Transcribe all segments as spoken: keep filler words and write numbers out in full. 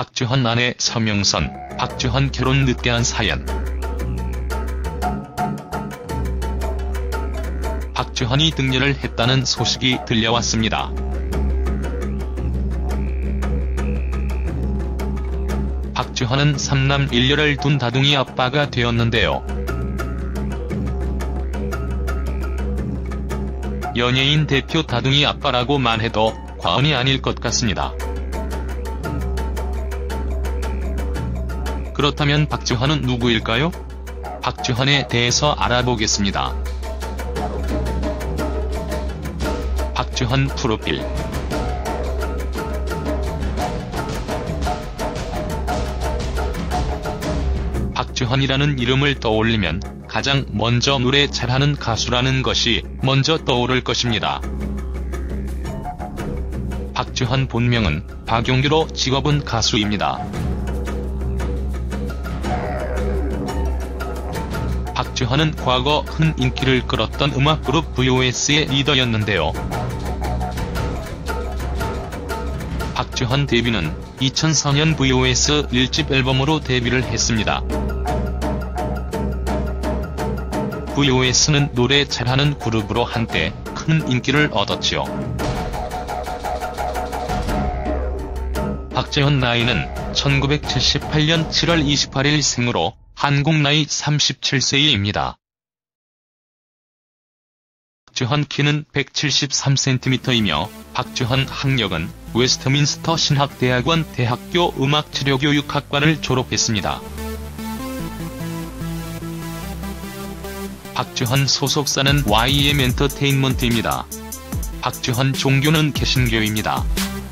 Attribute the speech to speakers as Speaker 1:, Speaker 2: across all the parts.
Speaker 1: 박주헌 아내 서명선, 박주헌 결혼 늦게 한 사연. 박주헌이 등려를 했다는 소식이 들려왔습니다. 박주헌은 삼남 일녀를 둔 다둥이 아빠가 되었는데요. 연예인 대표 다둥이 아빠라고만 해도 과언이 아닐 것 같습니다. 그렇다면 박주헌은 누구일까요? 박주헌에 대해서 알아보겠습니다. 박주헌 프로필. 박주헌이라는 이름을 떠올리면 가장 먼저 노래 잘하는 가수라는 것이 먼저 떠오를 것입니다. 박주헌 본명은 박용규로 직업은 가수입니다. 박주헌은 과거 큰 인기를 끌었던 음악그룹 브이오에스의 리더였는데요. 박주헌 데뷔는 이천사 년 브이오에스 일 집 앨범으로 데뷔를 했습니다. 브이오에스는 노래 잘하는 그룹으로 한때 큰 인기를 얻었지요. 박주헌 나이는 천구백칠십팔 년 칠월 이십팔일 생으로 한국 나이 삼십칠 세입니다. 박주헌 키는 백칠십삼 센티미터이며 박주헌 학력은 웨스트민스터 신학대학원 대학교 음악치료교육학과를 졸업했습니다. 박주헌 소속사는 와이엠 엔터테인먼트입니다. 박주헌 종교는 개신교입니다.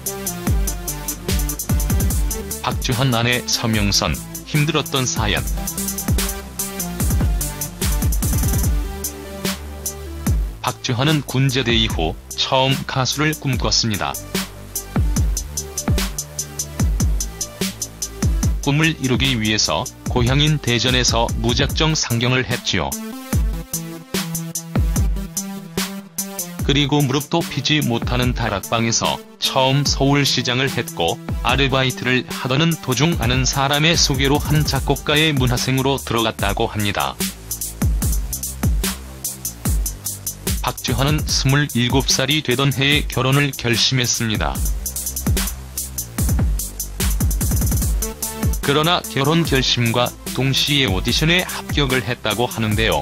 Speaker 1: 박주헌 아내 서명선, 힘들었던 사연. 박주헌은 군제대 이후 처음 가수를 꿈꿨습니다. 꿈을 이루기 위해서 고향인 대전에서 무작정 상경을 했지요. 그리고 무릎도 피지 못하는 다락방에서 처음 서울시장을 했고, 아르바이트를 하더는 도중 아는 사람의 소개로 한 작곡가의 문화생으로 들어갔다고 합니다. 박주헌은 스물일곱 살이 되던 해에 결혼을 결심했습니다. 그러나 결혼 결심과 동시에 오디션에 합격을 했다고 하는데요.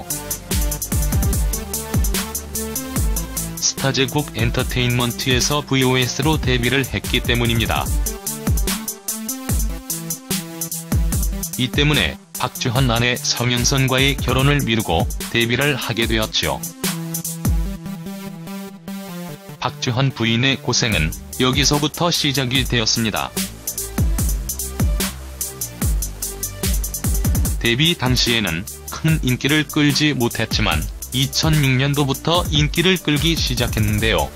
Speaker 1: 스타제국 엔터테인먼트에서 브이오에스로 데뷔를 했기 때문입니다. 이 때문에 박주헌 아내 서명선과의 결혼을 미루고 데뷔를 하게 되었죠. 박주헌 부인의 고생은 여기서부터 시작이 되었습니다. 데뷔 당시에는 큰 인기를 끌지 못했지만 이천육 년도부터 인기를 끌기 시작했는데요.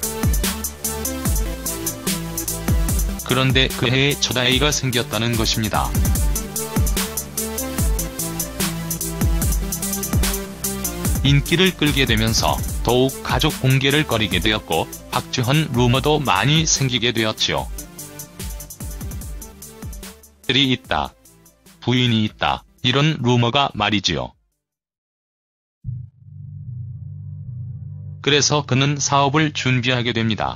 Speaker 1: 그런데 그 해에 첫 아이가 생겼다는 것입니다. 인기를 끌게 되면서 더욱 가족 공개를 꺼리게 되었고, 박주헌 루머도 많이 생기게 되었지요. 들이 있다, 부인이 있다, 이런 루머가 말이지요. 그래서 그는 사업을 준비하게 됩니다.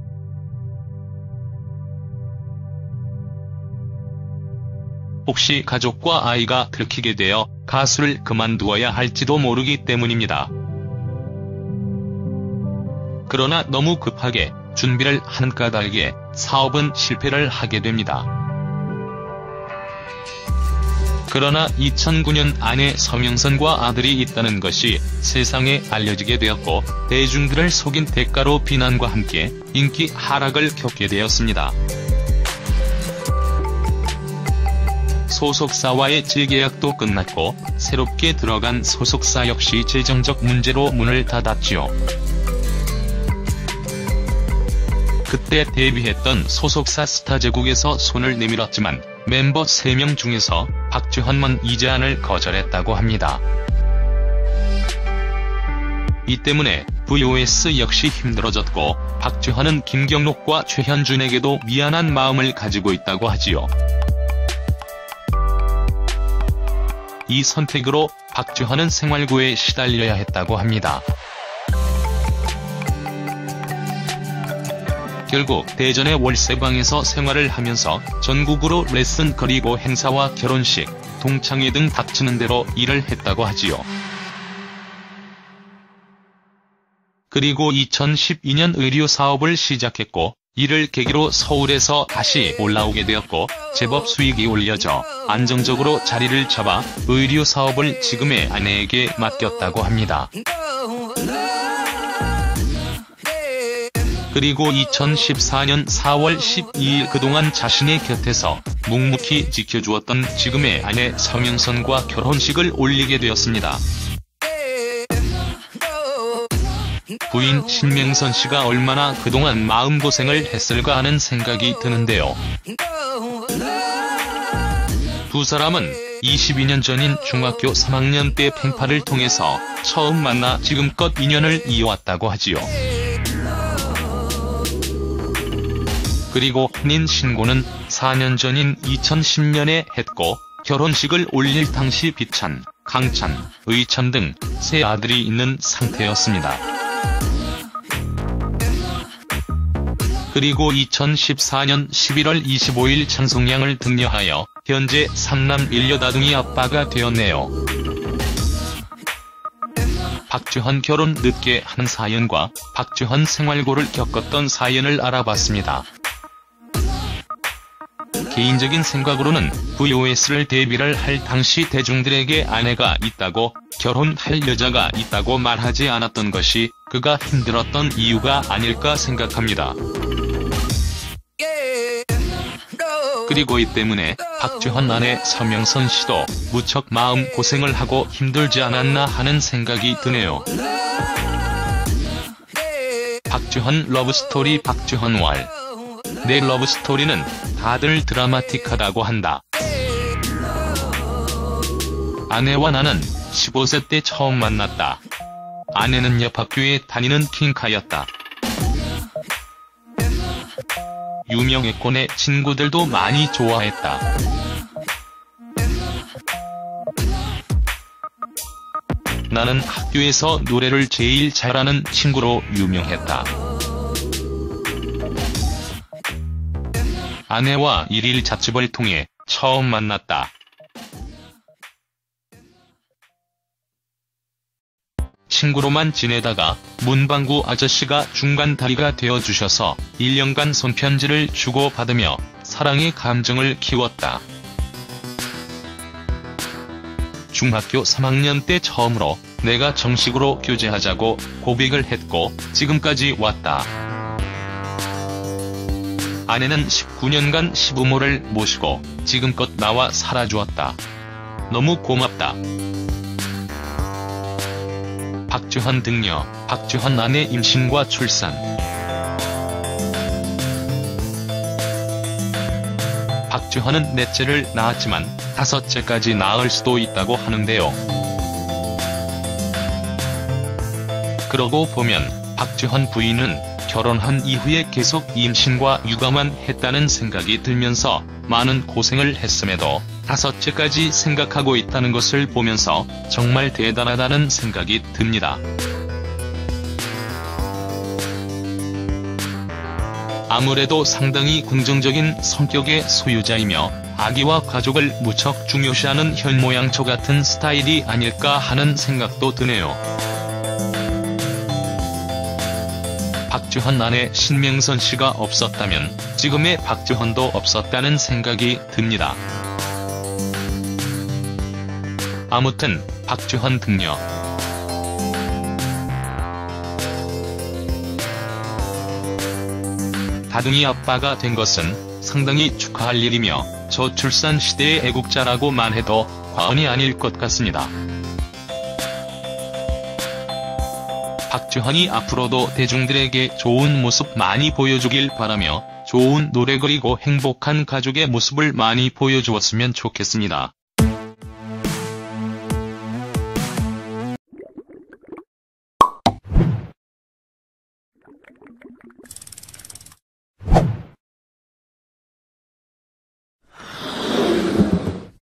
Speaker 1: 혹시 가족과 아이가 들키게 되어 가수를 그만두어야 할지도 모르기 때문입니다. 그러나 너무 급하게 준비를 한 까닭에 사업은 실패를 하게 됩니다. 그러나 이천구 년 아내 서명선과 아들이 있다는 것이 세상에 알려지게 되었고, 대중들을 속인 대가로 비난과 함께 인기 하락을 겪게 되었습니다. 소속사와의 재계약도 끝났고, 새롭게 들어간 소속사 역시 재정적 문제로 문을 닫았지요. 그때 데뷔했던 소속사 스타제국에서 손을 내밀었지만 멤버 세 명 중에서 박주헌만 이제안을 거절했다고 합니다. 이 때문에 브이오에스 역시 힘들어졌고, 박주헌은 김경록과 최현준에게도 미안한 마음을 가지고 있다고 하지요. 이 선택으로 박주환은 생활고에 시달려야 했다고 합니다. 결국 대전의 월세방에서 생활을 하면서 전국으로 레슨 그리고 행사와 결혼식, 동창회 등 닥치는 대로 일을 했다고 하지요. 그리고 이천십이 년 의류 사업을 시작했고 이를 계기로 서울에서 다시 올라오게 되었고 제법 수익이 올려져 안정적으로 자리를 잡아 의류 사업을 지금의 아내에게 맡겼다고 합니다. 그리고 이천십사 년 사월 십이일 그동안 자신의 곁에서 묵묵히 지켜주었던 지금의 아내 서명선과 결혼식을 올리게 되었습니다. 부인 신명선 씨가 얼마나 그동안 마음고생을 했을까 하는 생각이 드는데요. 두 사람은 이십이 년 전인 중학교 삼 학년 때 펜팔을 통해서 처음 만나 지금껏 인연을 이어왔다고 하지요. 그리고 혼인 신고는 사 년 전인 이천십 년에 했고 결혼식을 올릴 당시 비찬, 강찬, 의찬 등 세 아들이 있는 상태였습니다. 그리고 이천십사 년 십일월 이십오일 장성량을 등려하여 현재 삼남 일여다둥이 아빠가 되었네요. 박주환 결혼 늦게 한 사연과 박주환 생활고를 겪었던 사연을 알아봤습니다. 개인적인 생각으로는 브이오에스를 데뷔를 할 당시 대중들에게 아내가 있다고 결혼할 여자가 있다고 말하지 않았던 것이 그가 힘들었던 이유가 아닐까 생각합니다. 그리고 이 때문에 박주환 아내 서명선 씨도 무척 마음 고생을 하고 힘들지 않았나 하는 생각이 드네요. 박주환 러브스토리 박주환 왈. 내 러브스토리는 다들 드라마틱하다고 한다. 아내와 나는 십오 세 때 처음 만났다. 아내는 옆 학교에 다니는 킹카였다. 유명했고 내 친구들도 많이 좋아했다. 나는 학교에서 노래를 제일 잘하는 친구로 유명했다. 아내와 일일 잡집을 통해 처음 만났다. 친구로만 지내다가 문방구 아저씨가 중간 다리가 되어주셔서 일 년간 손편지를 주고받으며 사랑의 감정을 키웠다. 중학교 삼 학년 때 처음으로 내가 정식으로 교제하자고 고백을 했고 지금까지 왔다. 아내는 십구 년간 시부모를 모시고 지금껏 나와 살아주었다. 너무 고맙다. 박주환 등려, 박주환 아내 임신과 출산. 박주환은 넷째를 낳았지만 다섯째까지 낳을 수도 있다고 하는데요. 그러고 보면 박주환 부인은 결혼한 이후에 계속 임신과 육아만 했다는 생각이 들면서 많은 고생을 했음에도 다섯째까지 생각하고 있다는 것을 보면서 정말 대단하다는 생각이 듭니다. 아무래도 상당히 긍정적인 성격의 소유자이며 아기와 가족을 무척 중요시하는 현모양처 같은 스타일이 아닐까 하는 생각도 드네요. 박주환 아내 신명선 씨가 없었다면 지금의 박주환도 없었다는 생각이 듭니다. 아무튼 박주환 등려. 다둥이 아빠가 된 것은 상당히 축하할 일이며 저출산 시대의 애국자라고만 해도 과언이 아닐 것 같습니다. 박주환이 앞으로도 대중들에게 좋은 모습 많이 보여주길 바라며 좋은 노래 그리고 행복한 가족의 모습을 많이 보여주었으면 좋겠습니다.